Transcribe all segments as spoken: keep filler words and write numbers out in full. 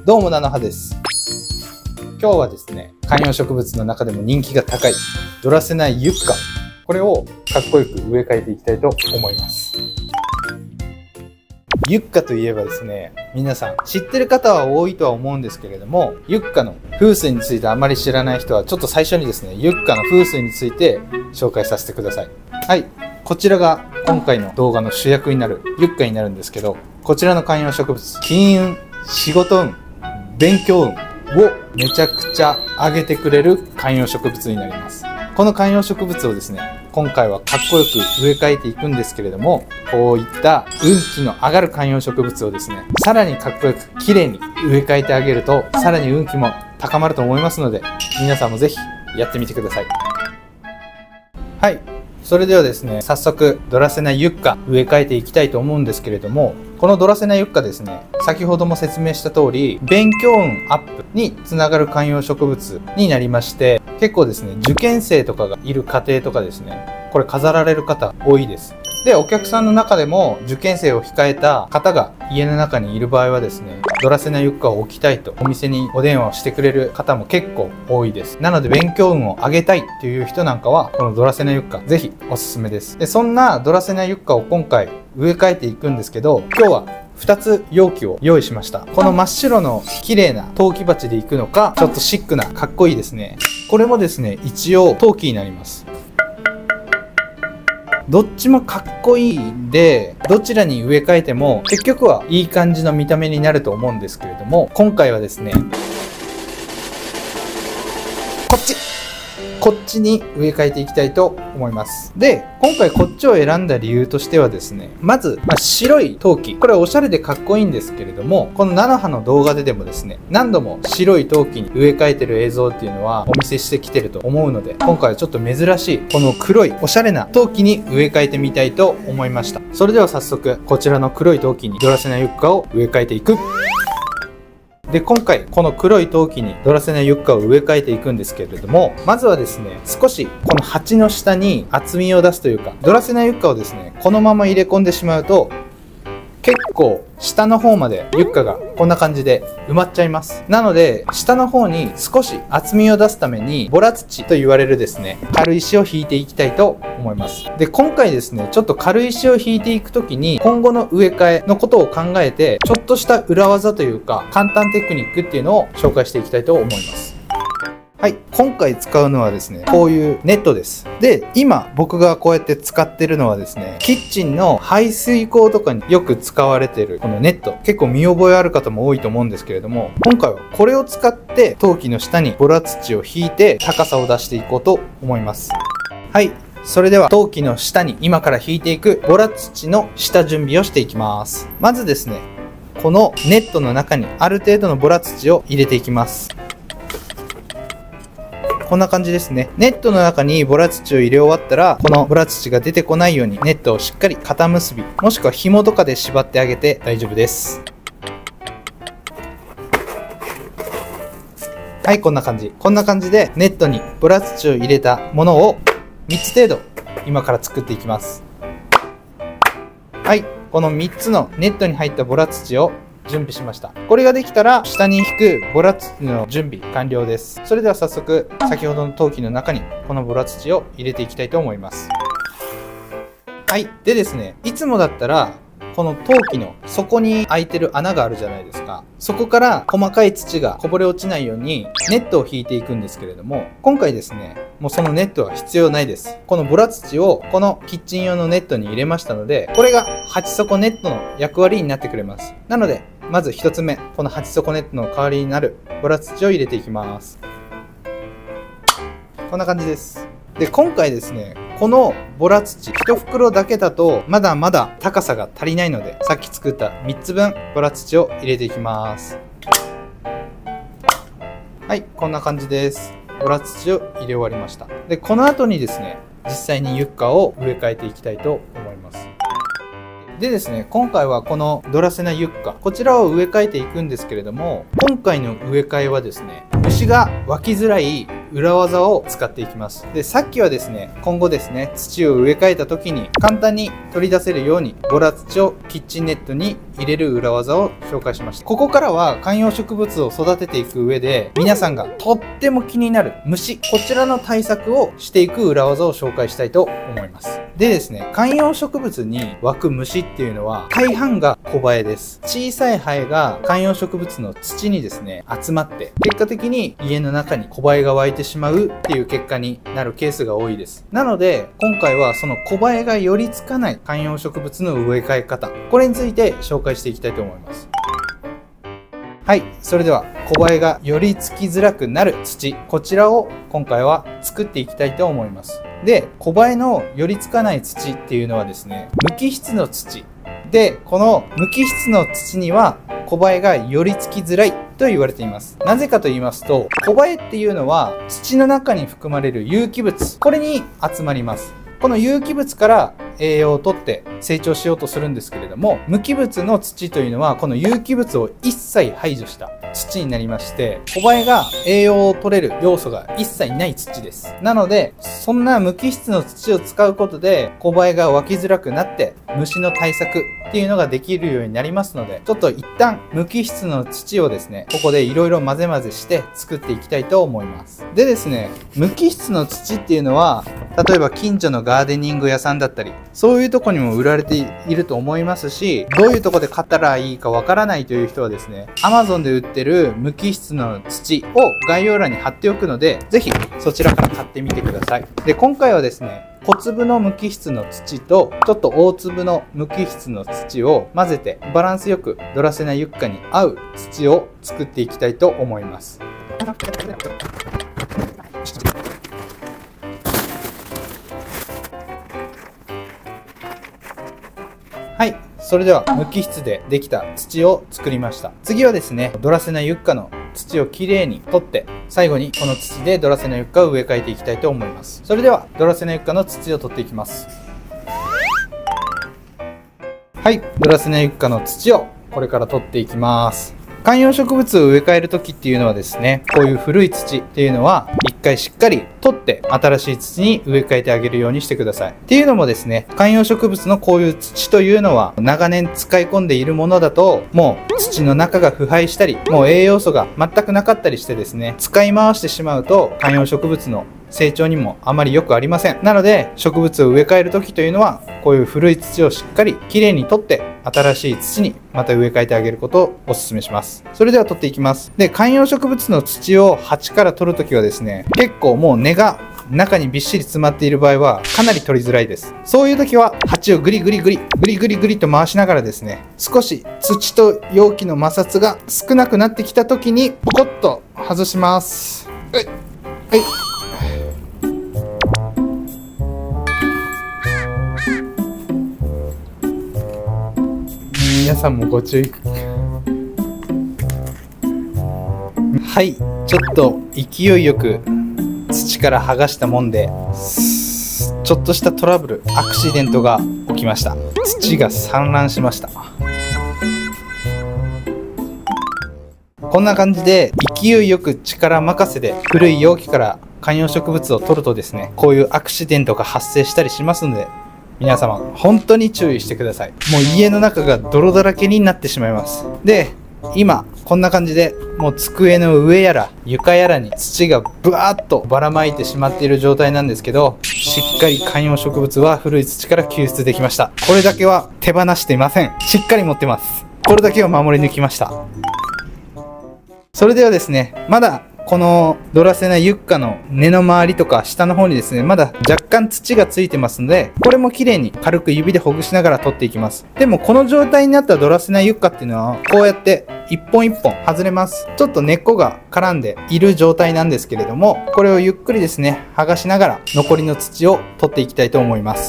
どうも、菜の葉です。今日はですね、観葉植物の中でも人気が高いドラセナユッカ、これをかっこよく植え替えていきたいと思います。ユッカといえばですね、皆さん知ってる方は多いとは思うんですけれども、ユッカの風水についてあまり知らない人はちょっと最初にですね、ユッカの風水について紹介させてください。はい、こちらが今回の動画の主役になるユッカになるんですけど、こちらの観葉植物、金運、仕事運、勉強運をめちゃくちゃ上げてくれる観葉植物になります。この観葉植物をですね、今回はかっこよく植え替えていくんですけれども、こういった運気の上がる観葉植物をですね、さらにかっこよく綺麗に植え替えてあげると、さらに運気も高まると思いますので、皆さんもぜひやってみてください。はい。それではですね、早速ドラセナユッカ植え替えていきたいと思うんですけれども、このドラセナユッカですね、先ほども説明した通り、勉強運アップにつながる観葉植物になりまして、結構ですね、受験生とかがいる家庭とかですね、これ飾られる方多いです。で、お客さんの中でも受験生を控えた方が家の中にいる場合はですね、ドラセナユッカを置きたいとお店にお電話をしてくれる方も結構多いです。なので勉強運を上げたいっていう人なんかは、このドラセナユッカぜひおすすめです。で、そんなドラセナユッカを今回植え替えていくんですけど、今日はふたつ容器を用意しました。この真っ白の綺麗な陶器鉢でいくのか、ちょっとシックなかっこいいですね。これもですね、一応陶器になります。どっちもかっこいいんで、どちらに植え替えても結局はいい感じの見た目になると思うんですけれども、今回はですね、こっちこっちに植え替えていきたいと思います。で、今回こっちを選んだ理由としてはですね、まず、まあ、白い陶器。これおしゃれでかっこいいんですけれども、この菜の葉の動画ででもですね、何度も白い陶器に植え替えてる映像っていうのはお見せしてきてると思うので、今回はちょっと珍しい、この黒いおしゃれな陶器に植え替えてみたいと思いました。それでは早速、こちらの黒い陶器にドラセナユッカを植え替えていく。で、今回この黒い陶器にドラセナユッカを植え替えていくんですけれども、まずはですね、少しこの鉢の下に厚みを出すというか、ドラセナユッカをですね、このまま入れ込んでしまうと、結構下の方までユッカがこんな感じで埋まっちゃいます。なので下の方に少し厚みを出すためにボラ土と言われるですね、軽石を引いていきたいと思います。で、今回ですね、ちょっと軽石を引いていくときに今後の植え替えのことを考えて、ちょっとした裏技というか簡単テクニックっていうのを紹介していきたいと思います。はい、今回使うのはですね、こういうネットです。で、今僕がこうやって使ってるのはですね、キッチンの排水口とかによく使われてるこのネット。結構見覚えある方も多いと思うんですけれども、今回はこれを使って陶器の下にボラ土を引いて高さを出していこうと思います。はい、それでは陶器の下に今から引いていくボラ土の下準備をしていきます。まずですね、このネットの中にある程度のボラ土を入れていきます。こんな感じですね。ネットの中にボラ土を入れ終わったら、このボラ土が出てこないようにネットをしっかり肩結び、もしくは紐とかで縛ってあげて大丈夫です。はい、こんな感じ。こんな感じでネットにボラ土を入れたものをみっつ程度今から作っていきます。はい、このみっつのネットに入ったボラ土を準備しました。これができたら下に引くボラ土の準備完了です。それでは早速先ほどの陶器の中にこのボラ土を入れていきたいと思います。はい。でですね、いつもだったらこの陶器の底に開いてる穴があるじゃないですか。そこから細かい土がこぼれ落ちないようにネットを引いていくんですけれども、今回ですね、もうそのネットは必要ないです。このボラ土をこのキッチン用のネットに入れましたので、これが鉢底ネットの役割になってくれます。なので、まずひとつめ、この鉢底ネットの代わりになるボラ土を入れていきます。こんな感じです。で、今回ですね、このボラ土いち袋だけだとまだまだ高さが足りないので、さっき作ったみっつぶんボラ土を入れていきます。はい、こんな感じです。ボラ土を入れ終わりました。で、この後にですね、実際にユッカを植え替えていきたいと思います。でですね、今回はこのドラセナユッカ、こちらを植え替えていくんですけれども、今回の植え替えはですね、 虫が湧きづらい裏技を使っていきます。で、さっきはですね、今後ですね、土を植え替えた時に簡単に取り出せるようにボラ土をキッチンネットに入れる裏技を紹介しました。ここからは観葉植物を育てていく上で皆さんがとっても気になる虫、こちらの対策をしていく裏技を紹介したいと思います。でですね、観葉植物に湧く虫っていうのは大半が小ハエです。小さいハエが観葉植物の土にですね、集まって結果的に家の中に小ハエが湧いてしまうっていう結果になるケースが多いです。なので今回はその小ハエが寄りつかない観葉植物の植え替え方、これについて紹介していきたいと思います。はい、それでは小ハエが寄りつきづらくなる土、こちらを今回は作っていきたいと思います。で、小ハエの寄りつかない土っていうのはですね、無機質の土で、この無機質の土には小ハエが寄りつきづらいと言われています。なぜかと言いますと、小ハエっていうのは土の中に含まれる有機物、これに集まります。この有機物から栄養をとって成長しようとするんですけれども、無機物の土というのはこの有機物を一切排除した土になりまして、小ハエが栄養を取れる要素が一切ない土です。なので、そんな無機質の土を使うことで小ハエが湧きづらくなって虫の対策っていうのができるようになりますので、ちょっと一旦無機質の土をですね、ここでいろいろ混ぜ混ぜして作っていきたいと思います。でですね、無機質の土っていうのは、例えば近所のガーデニング屋さんだったり、そういうとこにも売られていると思いますし、どういうとこで買ったらいいかわからないという人はですね、Amazon で売ってる無機質の土を概要欄に貼っておくので、ぜひそちらから買ってみてください。で、今回はですね、小粒の無機質の土とちょっと大粒の無機質の土を混ぜてバランスよくドラセナユッカに合う土を作っていきたいと思います。はい、それでは無機質でできた土を作りました。次はですね、ドラセナユッカの土をきれいに取って、最後にこの土でドラセナユッカを植え替えていきたいと思います。それではドラセナユッカの土を取っていきます。はい、ドラセナユッカの土をこれから取っていきます。観葉植物を植え替える時っていうのはですね、こういう古い土っていうのは一回しっかり取って新しい土に植え替えてあげるようにしてください。っていうのもですね、観葉植物のこういう土というのは長年使い込んでいるものだと、もう土の中が腐敗したり、もう栄養素が全くなかったりしてですね、使い回してしまうと観葉植物の成長にもあまり良くありません。なので植物を植え替える時というのはこういう古い土をしっかりきれいに取って新しい土にまた植え替えてあげることをお勧めします。それでは取っていきます。で、観葉植物の土を鉢から取るときはですね、結構もう根が中にびっしり詰まっている場合はかなり取りづらいです。そういう時は鉢をグリグリグリグリグリグリと回しながらですね、少し土と容器の摩擦が少なくなってきた時にポコッと外します。はい、はい、皆さんもご注意。はい、ちょっと勢いよく土から剥がしたもんで、ちょっとしたトラブル、アクシデントが起きました。土が散乱しました。こんな感じで勢いよく力任せで古い容器から観葉植物を取るとですね、こういうアクシデントが発生したりしますので、皆様本当に注意してください。もう家の中が泥だらけになってしまいます。で、今こんな感じでもう机の上やら床やらに土がブワーッとばらまいてしまっている状態なんですけど、しっかり観葉植物は古い土から救出できました。これだけは手放していません。しっかり持ってます。これだけは守り抜きました。それではですね、まだこのドラセナユッカの根の周りとか下の方にですね、まだ若干土がついてますので、これも綺麗に軽く指でほぐしながら取っていきます。でもこの状態になったドラセナユッカっていうのは、こうやって一本一本外れます。ちょっと根っこが絡んでいる状態なんですけれども、これをゆっくりですね、剥がしながら残りの土を取っていきたいと思います。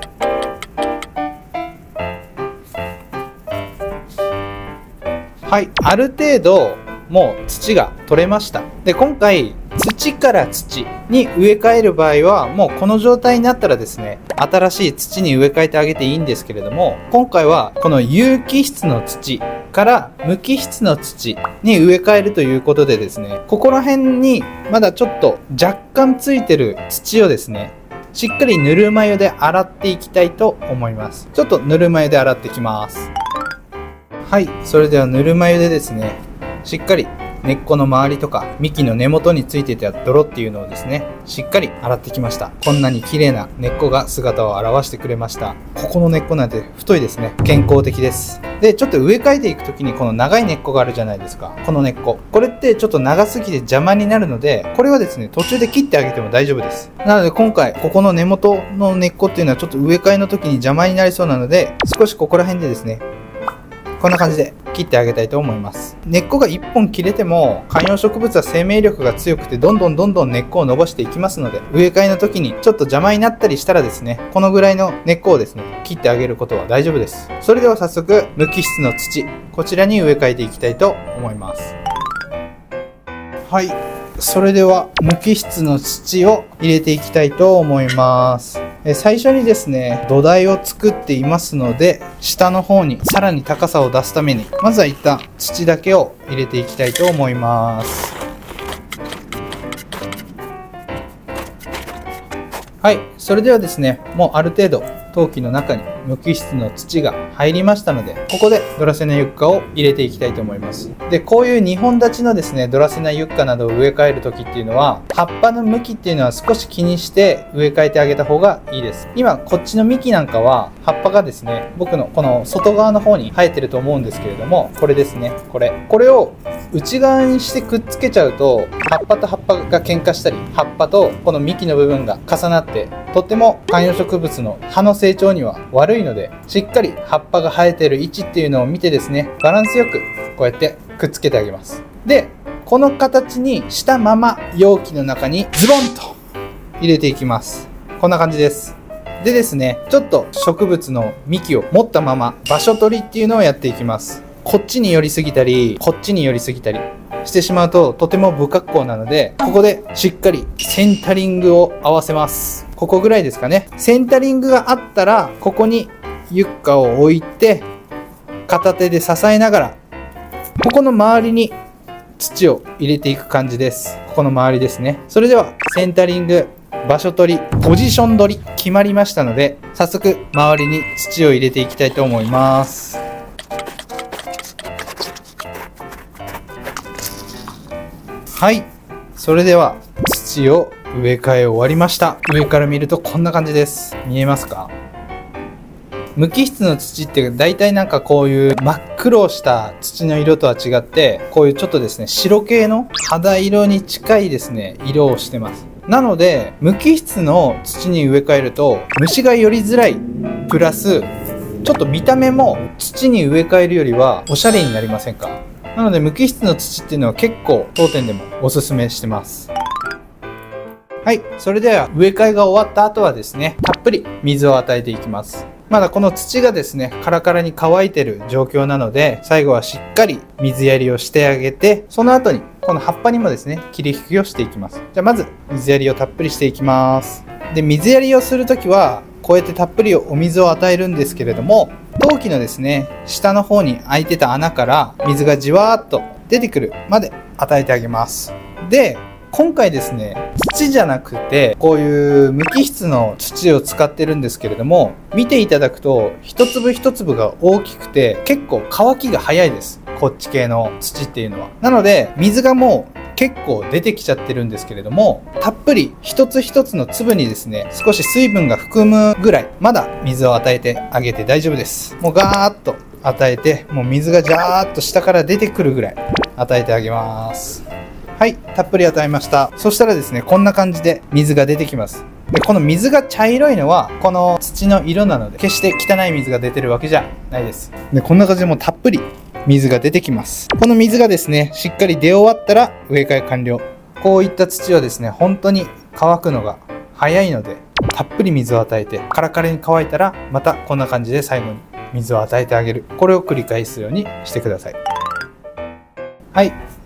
はい、ある程度もう土が取れました。で、今回土から土に植え替える場合はもうこの状態になったらですね、新しい土に植え替えてあげていいんですけれども、今回はこの有機質の土から無機質の土に植え替えるということでですね、ここら辺にまだちょっと若干ついてる土をですね、しっかりぬるま湯で洗っていきたいと思います。ちょっとぬるま湯で洗ってきます。はい、それではぬるま湯でですね、しっかり根っこの周りとか幹の根元についてた泥っていうのをですね、しっかり洗ってきました。こんなに綺麗な根っこが姿を現してくれました。ここの根っこなんて太いですね。健康的です。で、ちょっと植え替えていく時にこの長い根っこがあるじゃないですか。この根っこ。これってちょっと長すぎて邪魔になるので、これはですね、途中で切ってあげても大丈夫です。なので今回、ここの根元の根っこっていうのはちょっと植え替えの時に邪魔になりそうなので、少しここら辺でですね、こんな感じで切ってあげたいと思います。根っこがいっぽん切れても観葉植物は生命力が強くてどんどんどんどん根っこを伸ばしていきますので、植え替えの時にちょっと邪魔になったりしたらですね、このぐらいの根っこをですね、切ってあげることは大丈夫です。それでは早速無機質の土、こちらに植え替えていきたいと思います。はい、それでは無機質の土を入れていきたいと思います。最初にですね、土台を作っていますので、下の方にさらに高さを出すために、まずは一旦土だけを入れていきたいと思います。はい、それではですね、もうある程度陶器の中に無機質の土が入りましたので、ここでドラセナユッカを入れていきたいと思います。で、こういうにほん立ちのですね、ドラセナユッカなどを植え替える時っていうのは、葉っぱの向きっていうのは少し気にして植え替えてあげた方がいいです。今、こっちの幹なんかは、葉っぱがですね、僕のこの外側の方に生えてると思うんですけれども、これですね、これ。これを内側にしてくっつけちゃうと、葉っぱと葉っぱが喧嘩したり、葉っぱとこの幹の部分が重なって、とっても観葉植物の葉の成長には悪いので、しっかり葉っぱが生えてる位置っていうのを見てですね、バランスよくこうやってくっつけてあげます。で、この形にしたまま容器の中にズボンと入れていきます。こんな感じです。でですね、ちょっと植物の幹を持ったまま場所取りっていうのをやっていきます。こっちに寄りすぎたり、こっちに寄りすぎたりしてしまうととても不格好なので、ここでしっかりセンタリングを合わせます。ここぐらいですかね。センタリングがあったら、ここにユッカを置いて、片手で支えながら、ここの周りに土を入れていく感じです。ここの周りですね。それでは、センタリング、場所取り、ポジション取り、決まりましたので、早速、周りに土を入れていきたいと思います。はい。それでは、土を植え替え終わりました。上から見るとこんな感じです。見えますか？無機質の土って大体なんかこういう真っ黒した土の色とは違って、こういうちょっとですね、白系の肌色に近いですね、色をしてます。なので、無機質の土に植え替えると、虫が寄りづらい。プラス、ちょっと見た目も土に植え替えるよりはおしゃれになりませんか？なので、無機質の土っていうのは結構当店でもおすすめしてます。はい。それでは植え替えが終わった後はですね、たっぷり水を与えていきます。まだこの土がですね、カラカラに乾いてる状況なので、最後はしっかり水やりをしてあげて、その後にこの葉っぱにもですね、切り引きをしていきます。じゃあまず水やりをたっぷりしていきます。で、水やりをするときは、こうやってたっぷりお水を与えるんですけれども、陶器のですね、下の方に開いてた穴から水がじわーっと出てくるまで与えてあげます。で、今回ですね、土じゃなくて、こういう無機質の土を使ってるんですけれども、見ていただくと、一粒一粒が大きくて、結構乾きが早いです。こっち系の土っていうのは。なので、水がもう結構出てきちゃってるんですけれども、たっぷり一つ一つの粒にですね、少し水分が含むぐらい、まだ水を与えてあげて大丈夫です。もうガーッと与えて、もう水がジャーッと下から出てくるぐらい与えてあげます。はい、たっぷり与えました。そしたらですね、こんな感じで水が出てきます。で、この水が茶色いのは、この土の色なので、決して汚い水が出てるわけじゃないです。で、こんな感じでもうたっぷり水が出てきます。この水がですね、しっかり出終わったら植え替え完了。こういった土はですね、本当に乾くのが早いので、たっぷり水を与えて、カラカラに乾いたら、またこんな感じで最後に水を与えてあげる。これを繰り返すようにしてください。はい。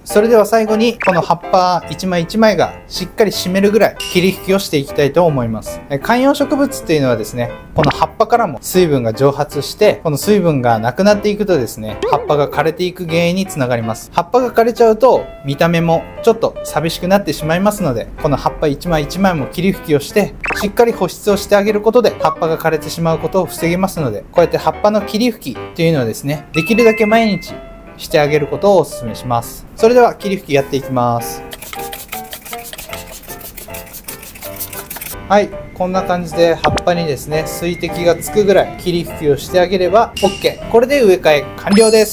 それでは最後にこの葉っぱ一枚一枚がしっかり締めるぐらい霧吹きをしていきたいと思います。観葉植物っていうのはですね、この葉っぱからも水分が蒸発して、この水分がなくなっていくとですね、葉っぱが枯れていく原因につながります。葉っぱが枯れちゃうと見た目もちょっと寂しくなってしまいますので、この葉っぱ一枚一枚も霧吹きをしてしっかり保湿をしてあげることで葉っぱが枯れてしまうことを防げますので、こうやって葉っぱの霧吹きっていうのはですね、できるだけ毎日してあげることをお勧めします。それでは霧吹きやっていきます。はい、こんな感じで葉っぱにですね、水滴がつくぐらい霧吹きをしてあげれば OK。これで植え替え完了です。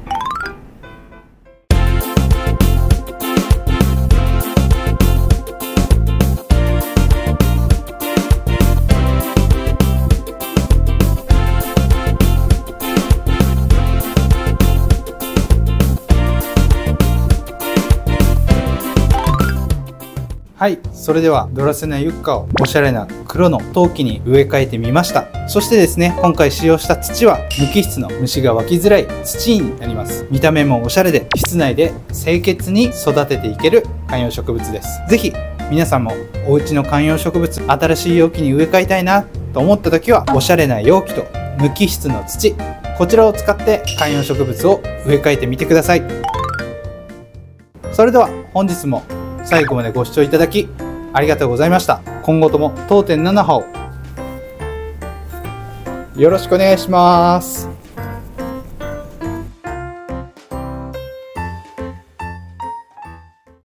はい、それではドラセナユッカをおしゃれな黒の陶器に植え替えてみました。そしてですね、今回使用した土は無機質の虫が湧きづらい土になります。見た目もおしゃれで室内で清潔に育てていける観葉植物です。是非皆さんもお家の観葉植物新しい容器に植え替えたいなと思った時は、おしゃれな容器と無機質の土、こちらを使って観葉植物を植え替えてみてください。それでは本日も最後までご視聴いただきありがとうございました。今後とも当店なな葉をよろしくお願いします。